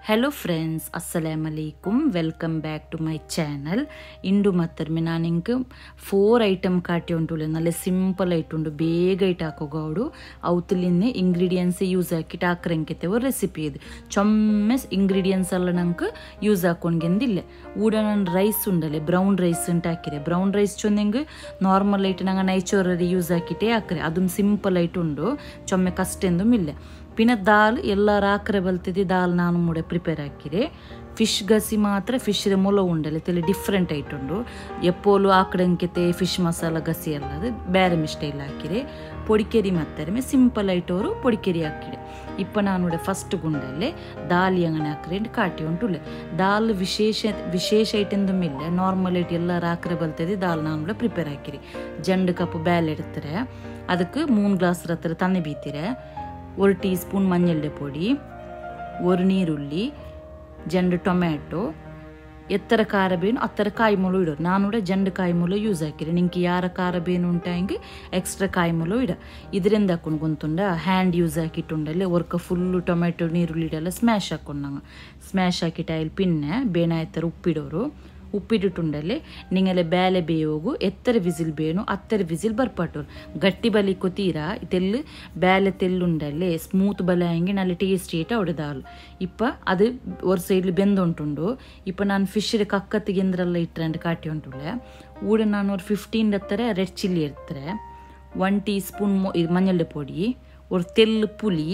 Hello friends, Assalamu alaikum. Welcome back to my channel. Indu mattarme naninge 4 item kaati untule nalle simple aitundu bega itakogodu avutlinne ingredients use akite akrenkete or recipe idu chommes ingredients alla nanku use akongendille udanan rice undale brown rice anta akire brown rice chonnenge normal ait nanga naturally use akite akre adum simple aitundu chomme kastendum ille പിന്നെ ദാൽ ಎಲ್ಲ ರಾಕ್ರೆ ಬಲ್ತಿದ್ದಿ ದಾಲ್ ನಾನು ಮೂಡೆ prepare ಹಾಕಿರೆ fish ಗಸಿ ಮಾತ್ರ fish ಮೊಲ ಉಂಡಲೆ ತೆಲೆ different ಆಯ್ತುಂಡು ಎಪ್ಪೋಲು ಆಕಡಂಕೆತೆ ಫಿಶ್ ಮಸಾಲ ಗಸಿ ಎಲ್ಲ ಅದು ಬೇರೆ ಮಿಸ್ಟೈಲ್ ಹಾಕಿರೆ ಪೊಡಿಕೆರಿ ಮತ್ತರೆ ಸಿಂಪಲ್ ಆಯ್ತವರು ಪೊಡಿಕೆರಿ ಹಾಕಿಡೆ ಇಪ್ಪ ನಾನು ಫಸ್ಟ್ ಗುಂಡಲ್ಲೇ ದಾಲ್ ಅಂಗನೆ ಹಾಕ್ರೆ ಕಾಟಿ ಉಂಟುಲೆ ದಾಲ್ ವಿಶೇಷ ಐಟಂದು ಮೇಲೆ ನಾರ್ಮಲ್ ಐಟ್ ಎಲ್ಲ ರಾಕ್ರೆ ಬಲ್ತಿದ್ದಿ ದಾಲ್ ನಾನು ಪ್ರಿಪೇರ್ ಹಾಕಿರಿ 2 ಕಪ್ ಬೇಳೆ ಇಡ್ತಾರೆ ಅದಕ್ಕೆ 3 ಗ್ಲಾಸ್ ಹತ್ರ ತಣ್ಣೆ ಬೀತಿರೆ 1 ಟೀಸ್ಪೂನ್ ಮಂಜಳ್ಳೆ ಪೊಡಿ 1 ನೀರುಳ್ಳಿ 2 ಟೊಮ್ಯಾಟೊ ಎತ್ತರ ಖಾರ ಬೇನು ಅತ್ತರ ಕಾಯಿ ಮೊಲು ಇಡೋರು ನಾನು ಜಂಡು ಕಾಯಿ ಮೊಲು ಯೂಸ್ ಹಾಕಿರಿ ನಿಂಗೆ ಯಾರ ಖಾರ ಬೇನು ಉಂಟಾಂಗೆ ಎಕ್ಸ್ಟ್ರಾ ಕಾಯಿ ಮೊಲು ಇಡ ಇದರಿಂದ ಹಾಕೊಂಡು ಗೊಂತುಂಡ ಹ್ಯಾಂಡ್ ಯೂಸ್ ಹಾಕಿಟ್ಟುಂಡಲ್ಲೇ ವರ್ಕ ಫುಲ್ಲು ಟೊಮ್ಯಾಟೊ ನೀರುಳ್ಳಿ ಇಡಲ್ಲ ಸ್ಮ್ಯಾಶ್ ಹಾಕೊಂಡು ನಂಗೆ ಸ್ಮ್ಯಾಶ್ ಹಾಕಿಟ್ಟು ಅಲ್ಲಿ ಪಿನ್ನೆ ಬೇನಾಯ್ತರ ಉಪ್ಪಿಡೋರು ಉಪ್ಪಿಟ್ಟುಂಡಲ್ಲೇ ನಿಂಗೆಲ್ಲ ಬೇಳೆ ಬೇಯೋಗು ಎತ್ತರ ವಿಸಿಲ್ ಬೇನು ಅತ್ತರ ವಿಸಿಲ್ ಬರ್ಪಟ್ಟೋರು ಗಟ್ಟಿ ಬಲಿ ಕೊತೀರಾ ತೆಲ್ಲು ಬೇಳೆ ತೆಲ್ಲುಂಡಲ್ಲೇ ಸ್ಮೂತ್ ಬಲೆ ಹಂಗೆ ನಲ್ಲಿ ಟೇಸ್ಟ್ ಏಟ ಹೊಡೆದಾಲು ಇಪ್ಪ ಅದು ஒரு ಸೈಡ್ಲಿ ಬೆಂದುಂಟುಂಡು ಇಪ್ಪ ನಾನು ಫಿಶ್ ಕಕ್ಕತ್ತಿಗೆ ಎಂದ್ರೆಲ್ಲ ಇಟ್ಟರೆ ಕಾಟಿ ಉಂಟುಳ್ಳೆ ಊಡ ನಾನು ஒரு 15 ಹತ್ತರ ರೆಡ್ ಚಿಲ್ಲಿ ಇರ್ತಾರೆ 1 ಟೀಸ್ಪೂನ್ ಮಂಜಳ್ಳೆ ಪೊಡಿ ஒரு ತೆಲ್ಲು ಪುಳಿ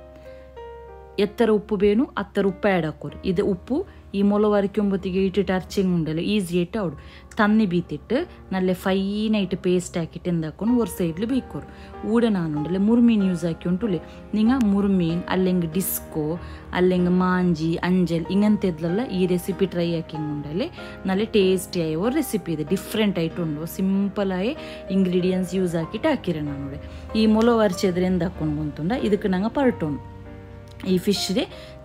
ಎತ್ತರ ಉಪ್ಪು ಬೇನು ಅತ್ತರ ಉಪ್ಪು ಆ್ಯಡ್ ಹಾಕೋರು ಇದು ಉಪ್ಪು ಈ ಮೊಲ ವರಕೊಂಬತ್ತಿಗೆ ಇಟ್ಟಿಟ್ಟು ಅರ್ಚಿಂಗ್ ಉಂಡಲ್ಲ ಈಸಿ ಇಟ್ಟು ಅವಡು ತನ್ನಿ ಬೀತಿಟ್ಟು ನಲ್ಲೆ ಫೈನ್ ಐಟ್ ಪೇಸ್ಟ್ ಹಾಕಿಟ್ಟು ಎಂದಾಕೊಂಡು ஒரு ಸೈಡ್ಲಿ ಬೇಕೋರು ಊಡ ನಾನು ಉಂಡಲ್ಲ ಮುರ್ಮೀನ್ ಯೂಸ್ ಹಾಕಿ ಉಂಟುಲೆ ನಿಂಗೆ ಮುರ್ಮೀನ್ ಅಲ್ಲೆಂಗೆ ಡಿಸ್ಕೋ ಅಲ್ಲೆಂಗೆ ಮಾಂಜಿ ಅಂಜಲ್ ಇಂಗಂತೆದ್ಲಲ್ಲ ಈ ರೆಸಿಪಿ ಟ್ರೈ ಹಾಕಿಂಗ್ ಉಂಡಲ್ಲೇ ನಲ್ಲೆ ಟೇಸ್ಟಿ ಆಯೋ ರೆಸಿಪಿ ಇದೆ ಡಿಫ್ರೆಂಟ್ ಆಯ್ತುಂಡು ಸಿಂಪಲ್ ಆಗಿ ಇಂಗ್ರೀಡಿಯೆಂಟ್ಸ್ ಯೂಸ್ ಹಾಕಿಟ್ಟು ಹಾಕಿರೆ ನಾನು ಈ ಮೊಲ ವರಚಿದ್ರೆ ಎಂದ ಹಾಕೊಂಡು ಬಂತುಂಡ ಇದಕ್ಕೆ ನಂಗೆ ಪರ್ಟೋನು ಈ ಫಿಶ್ರೆ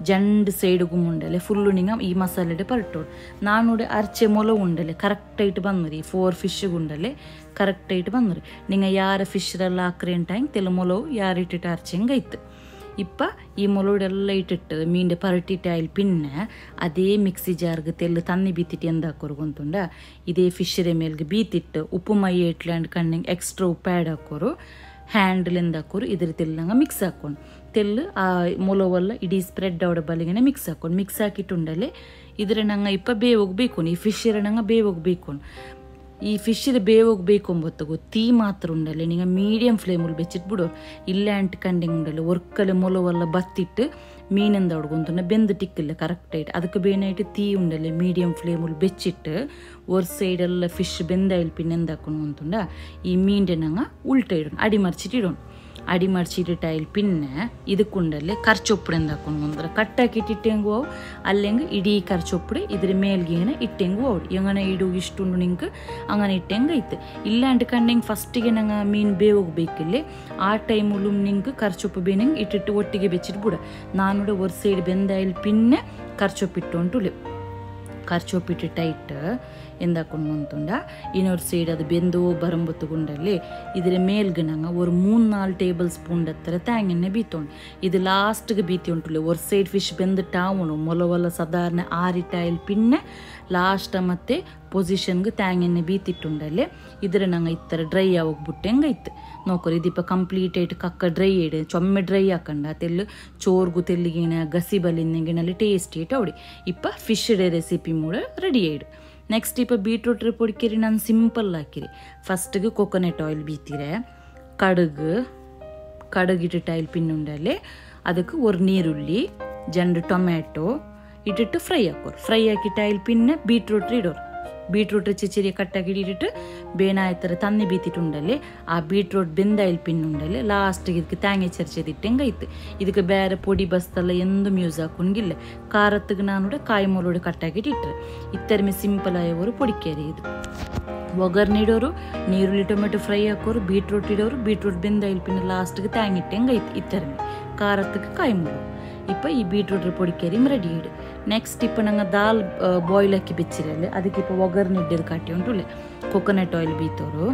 2 ಸೈಡ್ಗೂ ಉಂಡಲೆ ಫುಲ್ಲು ನಿಂಗೆ ಈ ಮಸಾಲೆಡೆ ಪರ್ಟೋಡು ನಾನು ಅರ್ಚೆ ಮೊಲ ಉಂಡಲೆ ಕರೆಕ್ಟ್ ಆಯ್ತು ಬಂದ್ರಿ 4 ಫಿಶ್ಗೆ ಉಂಡಲೆ ಕರೆಕ್ಟ್ ಆಯ್ತು ಬಂದ್ರಿ ನಿಂಗೆ ಯಾರ ಫಿಶ್ರೆಲ್ಲ ಹಾಕ್ರೆ ಟೈಮ್ ತೆಲು ಮೊಲವು ಯಾರು ಇಟ್ಟಿಟ್ಟು ಅರ್ಚಂಗೆ ಆಯ್ತು ಇಪ್ಪ ಈ ಮೊಲೋಡೆಲ್ಲ ಇಟ್ಟಿಟ್ಟು ಮೀಂಡೆ ಪರಟಿಟ್ಟು ಆಯ್ಲು ಪಿನ್ನೆ ಅದೇ ಮಿಕ್ಸಿ ಜಾರ್ಗೆ ತೆಲ್ಲು ತನ್ನಿ ಬೀತಿಟ್ಟು ಎಂದ ಹಾಕೋರು ಗೊಂತುಂಡ ಇದೇ ಫಿಶ್ರೆ ಮೇಲ್ಗೆ ಬೀತಿಟ್ಟು ಉಪ್ಪು ಮೈ ಇಟ್ಲಂಡ್ ಕಣ್ಣಿಗೆ ಎಕ್ಸ್ಟ್ರಾ ಉಪ್ಪು ಆ್ಯಡ್ ಹಾಕೋರು ಹ್ಯಾಂಡ್ಲಿಂದ ಹಾಕೋರು ಇದ್ರ ತೆಲ್ಲಂಗೆ ಮಿಕ್ಸ್ ಹಾಕೊಂಡು ತೆಲ್ಲು ಆ ಮೊಲವೆಲ್ಲ ಇಡೀ ಸ್ಪ್ರೆಡ್ ಅವಡ ಬಲಿಗೆ ಮಿಕ್ಸ್ ಹಾಕೊಂಡು ಮಿಕ್ಸ್ ಹಾಕಿಟ್ಟುಂಡಲೆ ಇದ್ರೆ ನಂಗೆ ಇಪ್ಪ ಬೇಯೋಗಬೇಕು ಈ ಫಿಶ್ಶಿರ ನಂಗೆ ಬೇಯೋಗಬೇಕು ಈ ಫಿಶ್ಶಿರ ಬೇಯೋಗಬೇಕು ಅಂಬತ್ತು ತೀ ಮಾತ್ರ ಉಂಡಲೆ ನಿಂಗೆ ಮೀಡಿಯಮ್ ಫ್ಲೇಮಲ್ಲಿ ಬೆಚ್ಚಿಟ್ಟು ಬಿಡೋರು ಇಲ್ಲ ಕಂಡಿಂಗ್ ಉಂಡಲೆ ಒರ್ಕಲೆ ಮೊಲವೆಲ್ಲ ಬತ್ತಿಟ್ಟು ಮೀನಿಂದ ಹೊಡ್ಕೊಂತುಂಡ ಬೆಂದು ಟಿಕ್ಕಿಲ್ಲ ಕರೆಕ್ಟ್ ಆಯ್ತು ಅದಕ್ಕೆ ಬೇನಾಯ್ತು ತೀ ಉಂಡಲೆ ಮೀಡಿಯಮ್ ಫ್ಲೇಮಲ್ಲಿ ಬೆಚ್ಚಿಟ್ಟು ஒரு ಸೈಡೆಲ್ಲ ಫಿಶ್ ಬೆಂದಾಯಿಲ್ ಪಿನ್ನೆಂದು ಹಾಕೊಂಡು ಅಂತುಂಡ ಈ ಮೀಂಡೆ ನಂಗೆ ಉಲ್ಟ ಇಡೋಣ ಅಡಿ ಮರ್ಚಿಟ್ಟಿಟ್ಟು ಆಯಿಲ್ ಪಿನ್ನೆ ಇದಕ್ಕುಂಡಲ್ಲೇ ಖರ್ಚೊಪ್ಪಡೆಂದು ಹಾಕೊಂಡು ಬಂದ್ರೆ ಕಟ್ಟಾಕಿಟ್ಟಿಟ್ಟೆಂಗು ಅವು ಅಲ್ಲೆಂಗೆ ಇಡೀ ಖರ್ಚೊಪ್ಪಡೆ ಇದ್ರ ಮೇಲ್ಗೇನೆ ಇಟ್ಟೆಂಗು ಅವು ಹೆಂಗನೆ ಇಡು ಇಷ್ಟುಂಡು ನಿಂಗೆ ಹಂಗನೆ ಇಟ್ಟೆಂಗೆ ಐತೆ ಇಲ್ಲ ಅಂಟ್ಕಂಡು ಫಸ್ಟಿಗೆ ನಂಗೆ ಮೀನು ಬೇಯೋಗಬೇಕಿಲ್ಲೇ ಆ ಟೈಮಲ್ಲೂ ನಿಂಗೆ ಖರ್ಚೊಪ್ಪು ಬೇನಂಗೆ ಇಟ್ಟಿಟ್ಟು ಒಟ್ಟಿಗೆ ಬೆಚ್ಚಿಟ್ಟು ಬಿಡ ನಾನು ஒரு ಸೈಡ್ ಬೆಂದಾಯಿಲ್ ಪಿನ್ನೆ ಖರ್ಚೊಪ್ಪಿಟ್ಟು ಉಂಟುಲೆ ಖರ್ಚೊಪ್ಪಿಟ್ಟು ಟೈಟ್ ಎಂದಾಕೊಂಡು ಅಂತುಂಡ ಇನ್ನೊಂದು ಸೈಡ್ ಅದು ಬೆಂದು ಬರಂಬತ್ತು ಗುಂಡಲ್ಲಿ ಇದರ ಮೇಲ್ಗೆ ನಂಗೆ ஒரு 3-4 ಟೇಬಲ್ ಸ್ಪೂನ್ ಹತ್ತಿರ ತೇಂಗೆಣ್ಣೆ ಬೀತೋಣು ಇದು ಲಾಸ್ಟ್ಗೆ ಬೀತಿ ಉಂಟುಲೆ ஒரு ಸೈಡ್ ಫಿಶ್ ಬೆಂದಿಟ್ಟಾವನು ಮೊಲವಲ್ಲ ಸಾಧಾರಣ ಆರಿಟಾಯಿಲ್ ಪಿನ್ನೆ ಲಾಸ್ಟ್ ಮತ್ತೆ ಪೊಸಿಷನ್ಗೆ ತೇಂಗೆಣ್ಣೆ ಬೀತಿಟ್ಟುಂಡಲ್ಲೇ ಇದ್ರೆ ನಂಗೆ ಇತ್ತರ ಡ್ರೈ ಆಗೋಗ್ಬಿಟ್ಟು ಹೆಂಗೈತೆ ನೋಕೋರಿ ಇದೀಪ ಕಂಪ್ಲೀಟ್ ಆಯ್ತು ಕಕ್ಕ ಡ್ರೈ ಇಡೆ ಚೊಮ್ಮೆ ಡ್ರೈ ಹಾಕಂಡ ತೆಲ್ಲು ಚೋರ್ಗು ತೆಲ್ಲಿಗಿನ ಗಸಿ ಬಲಿಂದಂಗಿನಲ್ಲಿ ಟೇಸ್ಟ್ ಇಟ್ಟು ಅವಡಿ ಇಪ್ಪ ಫಿಶ್ ಡೇ ರೆಸಿಪಿ ಮೂಡ ರೆಡಿ ಆಯ್ಡು ನೆಕ್ಸ್ಟ್ ಇಪ್ಪ ಬೀಟ್ರೂಟ್ ಪೊಡಿಕೆರಿ ನಾನು ಸಿಂಪಲ್ ಹಾಕಿರಿ ಫಸ್ಟಿಗೆ ಕೊಕೊನೆಟ್ ಆಯಿಲ್ ಬೀತಿರೆ ಕಡುಗಿಟ್ಟು ಆಯಿಲ್ ಪಿನ್ನುಂಡಲ್ಲೇ ಅದಕ್ಕೆ 1 ನೀರುಳ್ಳಿ 2 ಟೊಮ್ಯಾಟೊ ಇಟ್ಟಿಟ್ಟು ಫ್ರೈ ಹಾಕೋರು ಫ್ರೈ ಹಾಕಿಟ್ಟು ಆಯಿಲ್ ಪಿನ್ನೆ ಬೀಟ್ರೂಟ್ ಇಡೋರು ಬೀಟ್ರೂಟ್ ಚಿಚಿರಿ ಕಟ್ಟಾಗಿ ಇಟ್ಟಿಟ್ಟು ಬೇನಾಯ್ತರ ತನ್ನಿ ಬೀತಿಟ್ಟುಂಡಲ್ಲೇ ಆ ಬೀಟ್ರೂಟ್ ಬೆಂದಾಯಿಲ್ ಪಿನ್ನುಂಡಲ್ಲೇ ಲಾಸ್ಟಿಗೆ ಇದಕ್ಕೆ ತಾಂಗೆ ಚರ್ಚೆದಿಟ್ಟಂಗೆ ಐತೆ ಇದಕ್ಕೆ ಬೇರೆ ಪೊಡಿ ಬಸ್ತಲ್ಲ ಎಂದು ಮ್ಯೂಸ್ ಹಾಕೊಂಗಿಲ್ಲ ಖಾರತ್ತಿಗೆ ನಾನು ಕಾಯಿ ಮೊಲೋಡೆ ಕಟ್ಟಾಗಿಟ್ಟಿಟ್ರೆ ಇತ್ತರ್ಮೆ ಸಿಂಪಲ್ ಆಯವರು ಪೊಡಿಕೇರಿ ಇದು ಒಗ್ಗರ್ನೆ ಇಡೋರು ನೀರುಳ್ಳಿ ಟೊಮೆಟೊ ಫ್ರೈ ಹಾಕೋರು ಬೀಟ್ರೂಟ್ ಇಡೋರು ಬೀಟ್ರೂಟ್ ಬೆಂದಾಯಿಲ್ ಪಿನ್ನ ಲಾಸ್ಟಿಗೆ ತಾಂಗಿಟ್ಟಂಗೆ ಐತೆ ಇತ್ತರ್ಮೆ ಖಾರತ್ತಿಗೆ ಕಾಯಿ ಮೊಲು ಇಪ್ಪ ಈ ಬೀಟ್ರೂಟ್ ಪೊಡಿಕೇರಿ ರೆಡಿ ಇಡು ನೆಕ್ಸ್ಟ್ ಇಪ್ಪ ನಂಗೆ ದಾಲ್ ಬಾಯ್ಲ್ ಹಾಕಿ ಬೆಚ್ಚಿರಲ್ಲ ಅದಕ್ಕೆ ಇಪ್ಪ ಒಗ್ಗರ್ನೆ ಇಡ್ಡದು ಕಾಟಿ ಉಂಟುಲೆ ಕೊಕೊನೆಟ್ ಆಯಿಲ್ ಬೀತೋರು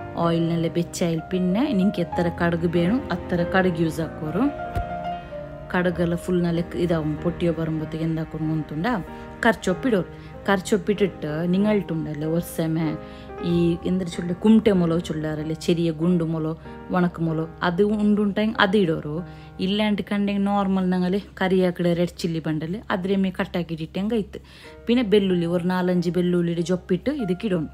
ಆಯಿಲ್ನಲ್ಲೇ ಬೆಚ್ಚ ಆಯಿಲ್ ಪಿನ್ನೆ ನಿಂಗೆ ಎತ್ತರ ಕಡುಗು ಬೇಣು ಅತ್ತರ ಕಡುಗು ಯೂಸ್ ಹಾಕೋರು ಕಡಗೆಲ್ಲ ಫುಲ್ ನಲ್ಲಿ ಇದಾವು പൊട്ടിയോ ಬರುമ്പോತ್ತಿಗೆ ಎಂದಾಕೊಂಡು ಮುಂತುಂಡ ಕರ್ಚೊಪ್ಪಿಡೋರು കറിച്ചൊപ്പിട്ടിട്ട് നിങ്ങൾട്ടുണ്ടല്ലോ ഒരു സമയ ഈ എന്താ ചൊല്ല കുംಟೆ ಮೊಲೋ ചൊല്ലാറല്ലേ ചെറിയ ഗുണ്ടു ಮೊಲോ ಒಣಕ ಮೊಲೋ ಅದು ಉಂಡುಂಟಾಗಿ ಅದು ಇಡೋರು ಇಲ್ಲಾಂటి ಕಂಡೆ ನಾರ್ಮಲ್ ನಂಗಲ್ಲಿ ಕರಿ ಹಾಕಿಡ ರೆಡ್ ಚಿಲ್ಲಿ ಬಂಡಲ್ಲಿ ಅದ್ರ ಮೇ ಕಟ್ಟಾಕಿಟ್ಟಿಟ್ಟಂಗೆ ಐತೆ പിന്നെ ಬೆಳ್ಳುಳ್ಳಿ ഒരു 4-5 ಬೆಳ್ಳುಳ್ಳಿ ಜೊಪ್ಪಿಟ್ಟು ಇದಕ್ಕೆ ಇಡೋಣ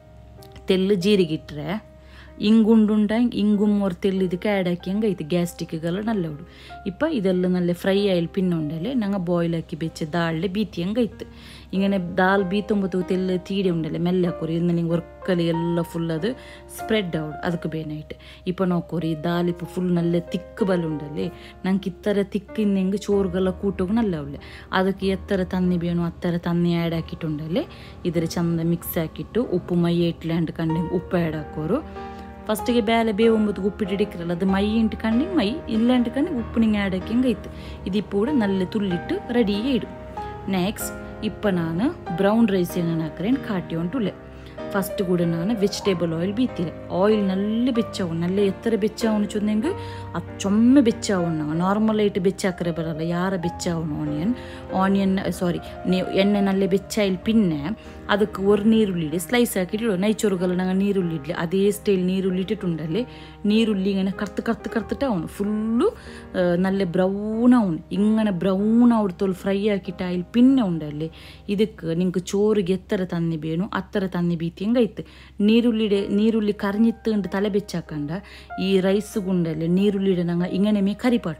ತೆಲ್ಲು ಜೀರಿಗೆ ಇಟ್ಟರೆ ಇಂಗುಂಡುಂಟಾಗಿ ಇಂಗುം ഒരു തെല്ല് ಇದಕ್ಕೆ ಆ್ಯಡ್ ಹಾಕಿ ಹಂಗೆ ಐತೆ ಗ್ಯಾಸ್ಟ್ರಿಕ್ಗೆಲ್ಲ നല്ല ಉಡು ഇപ്പം ഇതെല്ലാം നല്ല ഫ്രൈ ആയാൽ പിന്നുണ്ടല്ലേ ഞങ്ങൾ ബോയിലാക്കി വെച്ച് ദാളിലെ ബീത്തി ಹಂಗೆ ಐತೆ ഇങ്ങനെ ദാൽ ബീത്തുമ്പോൾ തെല്ല് തീരെ ഉണ്ടല്ലേ മെല്ലെ ಹಾಕೋರಿ ಇನ್ನು ನಿಂಗೆ ವರ್ಕಲ್ಲಿ ಎಲ್ಲ ಫುಲ್ ಅದು ಸ್ಪ್ರೆಡ್ ಆಗೋದು ಅದಕ್ಕೆ ಬೇನಾയിട്ട് ഇപ്പം നോക്കോರಿ ദാൽ ഇപ്പോൾ ಫುಲ್ നല്ല തിക്ക് ಬಲುಂಡല്ലേ ನಂಗೆ ಇತ್ತರ ತಿಕ್ಕಿಂದಂಗೆ ചോറുಗೆಲ್ಲ ಕೂಟೋಗಿ നല്ല ಉಳ್ಳೆ ಅದಕ್ಕೆ ಎತ್ತರ ತನ್ನಿ ಬೇನು ಅತ್ತರ ತನ್ನಿ ಆ್ಯಡ್ ಹಾಕಿಟ್ಟುಂಡല്ലേ ಇದರ ಚಂದ ಮಿಕ್ಸ್ ಹಾಕಿಟ್ಟು ಉಪ್ಪು ಮೈ ಇಟ್ಲಾಂಡ್ ಕಂಡು ಉಪ್ಪು ಆ್ಯಡ್ ಹಾಕೋರು ಫಸ್ಟಿಗೆ ಬೇಳೆ ಬೇವುಂಬತ್ತು ಉಪ್ಪಿಟ್ಟಿಡಿಕ್ಕಿರಲ್ಲ ಅದು ಮೈ ಇಂಟ್ಕಂಡು ಮೈ ಇಲ್ಲಾಂಟ್ ಕಂಡು ಉಪ್ಪು ನಿಂಗೆ ಆ್ಯಡ್ ಹಾಕಿ ಹಂಗೆ ಐತೆ ഇതിപ്പോൾ ಕೂಡ നല്ല തുള്ളിട്ട് റെഡിയെ ഇടും നെക്സ്റ്റ് ഇപ്പം ഞാൻ ബ്രൗൺ റൈസ് എങ്ങനെ ಹಾಕ್ರೇನು ಕಾಟಿ ಉಂಟುಳ್ಳೆ ಫಸ್ಟ್ ಕೂಡ ನಾನು ವೆಜಿಟೇಬಲ್ ಆಯಿಲ್ ಬೀತಿರೆ ಆಯಿಲ್ നല്ല ಬೆಚ್ಚಾವು നല്ല എത്ര ಬೆಚ್ಚಾವನು ചൊന്നെങ്കിൽ ചൊമ്മ ಬೆಚ್ಚಾವನು ನಾರ್ಮಲ್ ಆയിട്ട് ಬೆಚ್ಚಾക്കರೆ ಬರಲ್ಲ ಯಾರ ಬೆಚ್ಚಾವನು ಆನಿಯನ್ ಸಾರಿ ಎಣ್ಣೆ നല്ല ಬೆಚ್ಚಾಯಿಲ್ പിന്നെ ಅದಕ್ಕೆ ഒരു നീരുള്ളിയുടെ സ്ലൈസ് ആക്കിയിട്ടിടും നെയ്ച്ചോറുകൾ ഞങ്ങൾ നീരുള്ളി ഇഡ്ಲಿ അതേ സ്റ്റൈൽ നീരുള്ളി ഇട്ടിട്ടുണ്ടല്ലേ നീരുള്ളി ഇങ്ങനെ കറുത്തിട്ടാവുന്നു ഫുള്ളു നല്ല ബ്രൗൺ ആവുന്നു ഇങ്ങനെ ബ്രൗൺ ആവുത്തോಳು ഫ്രൈ ആക്കിയിട്ടായാൽ പിന്നെ ഉണ്ടല്ലേ ಇದಕ್ಕೆ നിങ്ങൾക്ക് ചോറിಗೆ എത്ര തന്നി ಬೇನು അത്ര തന്നി ಬೀತಿ ಹೆಂಗೈತೆ ನೀರುಳ್ಳಿ ಕರಿഞ്ഞിತ್ತು ತಲೆ ಬೆಚ್ಚಾಕಂಡ ಈ ರೈಸ್ ಗುಂಡಲ್ಲಿ ನೀರುಳ್ಳಿಡೆ ನಂಗೆ ಇಂಗನೆ ಮೇ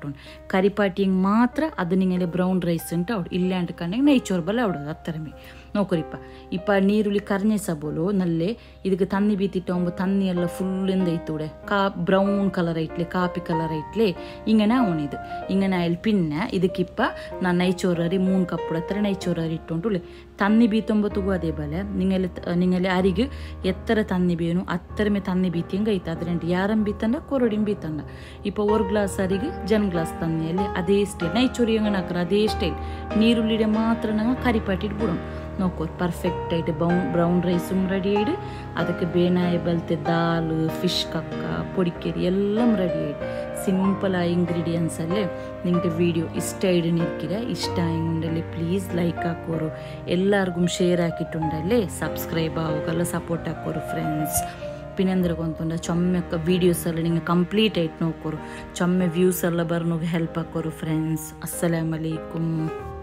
ಕರಿಪಾಟಿ ಹಿಂಗೆ ಮಾತ್ರ ಅದು ನಿಂಗೆ ಬ್ರೌನ್ ರೈಸ್ ಅಂತ ಅವಡು ಇಲ್ಲ ಅಂತ ಕಂಡಂಗೆ നെയ്ച്ചോറ് ಬಲ್ಲ ಅವಡೋದು ಹತ್ತರ ಮೇ നോക്കറിപ്പ ഇപ്പം നീരുള്ളി കറിഞ്ഞ സബോലോ നല്ലേ ಇದಕ್ಕೆ തന്നി ബീത്തിട്ടാകുമ്പോൾ തന്നി ಎಲ್ಲ ഫുൾ എന്തൈത്തൂടെ ബ്രൗൺ കളർ ആയിട്ടില്ലേ കാപ്പി കളർ ആയിട്ടില്ലേ ഇങ്ങനെ ആവണിത് ഇങ്ങനെ ആയാൽ പിന്നെ ಇದಕ್ಕಿಪ್ಪ ನಾನು നെയ്ച്ചോറರಿ 3 കപ്പ് അത്ര നെയ്ച്ചോറരി ഇട്ടുകൊണ്ടുള്ളേ തന്നി ബീത്തുമ്പോഴത്തേക്കും അതേപോലെ നിങ്ങളെ അരികെ എത്ര തന്നി ಬೇನು അത്രമേ തന്നി ബീത്തി ಹೆಂಗೆ ಐತೆ ಅದ್ರಂಟು ಯಾರಂ ಬೀತಂಡ ಕೊರಡಿಂ ಬೀತಂಡ ഇപ്പോൾ 1 ಗ್ಲಾಸ್ ಅರಿಗೆ ಜನ್ ಗ್ಲಾಸ್ ತನ್ನಿಯಲ್ಲಿ ಅದೇ ಸ್ಟೈಲ್ നെയ്ച്ചോറി ಹೆಂಗೆ ಹಾಕ್ರೆ ಅದೇ ಸ್ಟೈಲ್ ನೀರುಳ್ಳಿಡೆ ಮಾತ್ರ ನಂಗೆ ಕರಿಪಾಟಿಟ್ಟು ಬಿಡೋಣ നോക്കൂ പെർഫെക്റ്റ് ആയിട്ട് ബ്രൗൺ റൈസും റെഡി ആയിട്ട് അതൊക്കെ ബേനായ പോലത്തെ ദാല് ഫിഷ് കക്ക പൊടിക്കരി എല്ലാം റെഡി ആയിട്ട് സിമ്പിളായ ഇൻഗ്രീഡിയൻസ് അല്ലേ നിങ്ങളുടെ വീഡിയോ ഇഷ്ടമായിട്ടിരിക്കില്ല ഇഷ്ടമായെങ്കിൽ പ്ലീസ് ലൈക്ക് ആക്കോರು എല്ലാവർക്കും ഷെയർ ആക്കിയിട്ടുണ്ടല്ലേ സബ്സ്ക്രൈബ് ആവുകಲ್ಲ സപ്പോർಟ್ ಹಾಕೋರು ಫ್ರೆಂಡ್ಸ್ പിന്നെ എന്തൊക്കെ ಗೊತ್ತುಂಟ ಚೊಮ್ಮೆ ವೀಡಿಯೋಸ್ ಎಲ್ಲ ನಿಮಗೆ ಕಂಪ್ಲೀಟ್ ಆയിട്ട് ನೋಕೋರು ಚೊಮ್ಮೆ ವ್ಯೂಸ್ ಎಲ್ಲ ಬರ್ನೋಗಿ ಹೆಲ್ಪ್ ಹಾಕೋರು ಫ್ರೆಂಡ್ಸ್ ಅಸ್ಸಲಾಮು ಅಲೈಕುಮ್